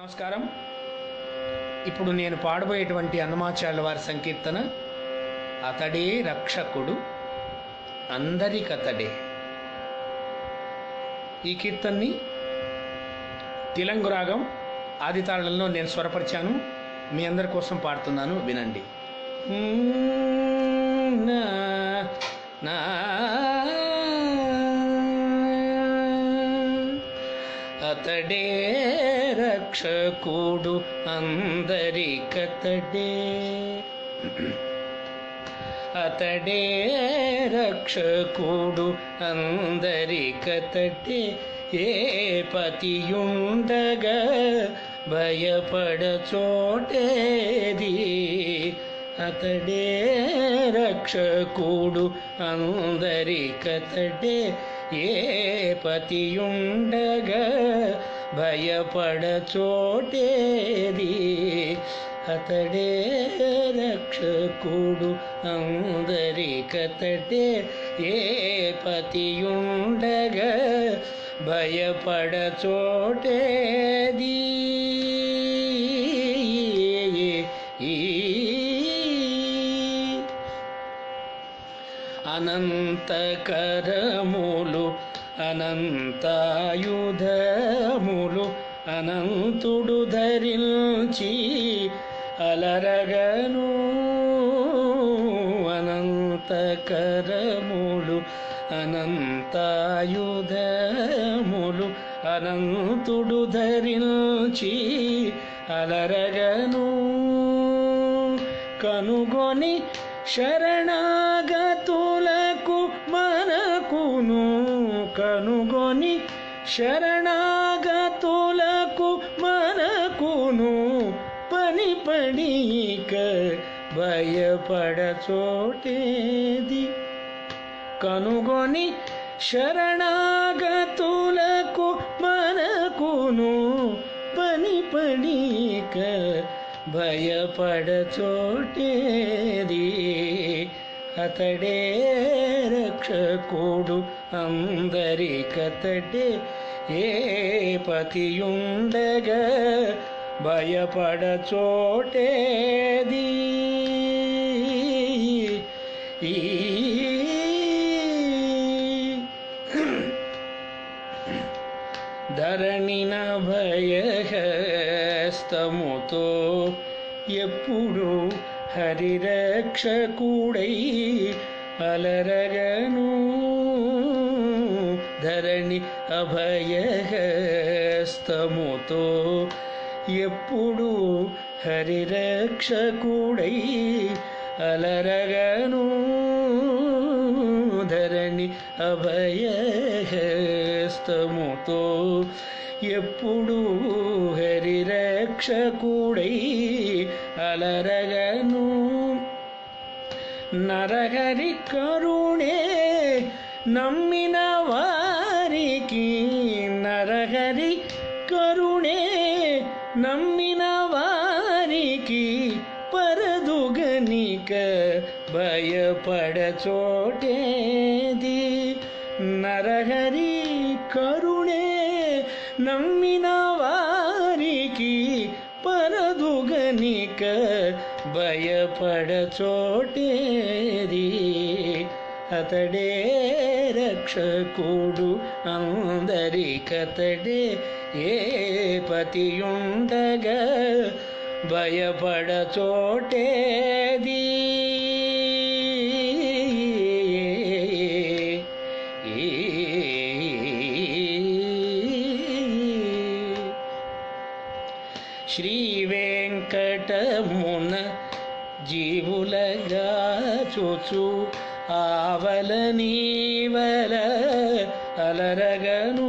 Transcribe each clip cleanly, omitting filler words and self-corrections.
నమస్కారం. ఇప్పుడు నేను పాడబోయేటువంటి అన్నమాచార్యుల వారి సంకీర్తన అతడే రక్షకుడు అందరికతడే. ఈ కీర్తనని తిలంగు రాగం ఆది తాళంలో నేను స్వరపరిచాను. మీ అందరి కోసం పాడుతున్నాను, వినండి. అతడే రక్షకుడు అందరికతడే, అతడే రక్షకుడు అందరికతడే. ఏ పతియుండగా భయపడ చోటేది, అతడే రక్షకుడు అందరికతడే. ఏ పతియుండగా భయపడ చోటేది, అతడే రక్షకుడు అందరికతడే. ఏ పతియుండగా భయపడ చోటేది. అనంతకరములు అనంతాయుధములు అనంతుడు ధరించి అలరగను. అనంతకరములు అనంతాయుధములు అనంతుడు ధరించి అలరగను. కనుగొని శరణాగతులకు మనకును, కనుగొని శరణాగతులకు మనకును పనిపడిక భయపడ చోటేది. కనుగొని శరణాగతులకు మనకును పనిపడిక భయపడ చోటేది, అతడే రక్షకుడు అందరికతడే. ఏ పతియుండగా భయపడ చోటేది. ధరణిన భయహస్తముతో ఎప్పుడు హరిరక్షకుడై అలరగను. ధరణి అభయహస్తముతో ఎప్పుడు హరిరక్షకుడై అలరగను. ధరణి అభయహస్తముతో ఎప్పుడు హరిరక్షకుడై అలరగను. నరహరి కరుణే నమ్మిన వారికి, నరహరి కరుణే నమ్మిన వారికి పరదుగనిక భయపడ చోటేది. నరహరి కరుణే నమ్మిన వారికి పరదుగనిక భయపడ చోటేది, అతడే రక్షకుడు అందరికతడే. ఏ పతియుండగా భయపడ చోటేది. శ్రీ వెంకటమున జీవులగా చూచు ఆవల నీవల అలరగను.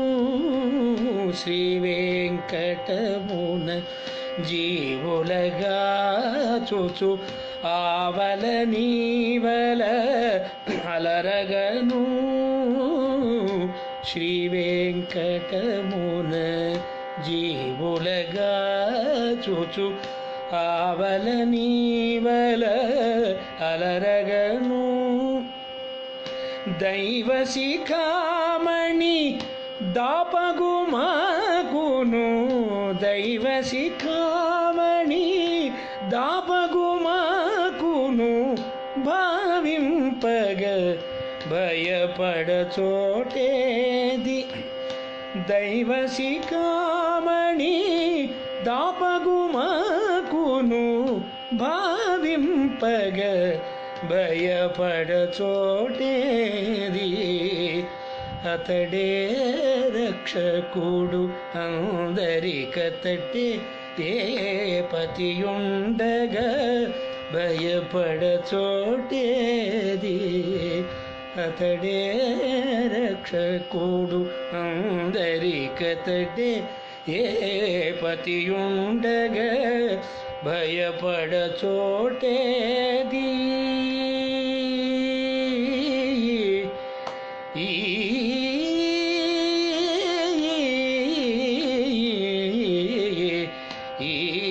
శ్రీ వెంకటమున జీవులగా చూచు ఆవల నీవల అలరగను. శ్రీ వెంకటమున జీవులగా చూచు ఆవల నీవల అలరగను. దైవ శిఖామణి దాపగు మాకును, దైవ శిఖామణి దాపగుమాకును భావింపగ భయపడ చోటేది. దైవ శిఖామణి దాపగుమాకును భావింపగ భయపడ చోటేది. అతడే రక్షకుడు అందరికతటే ఏ పతియుండగా భయపడ చోటేది. అతడే రక్షకుడు అందరికతటే ఏ పతియుండగా భయపడ చోటేది. ఈ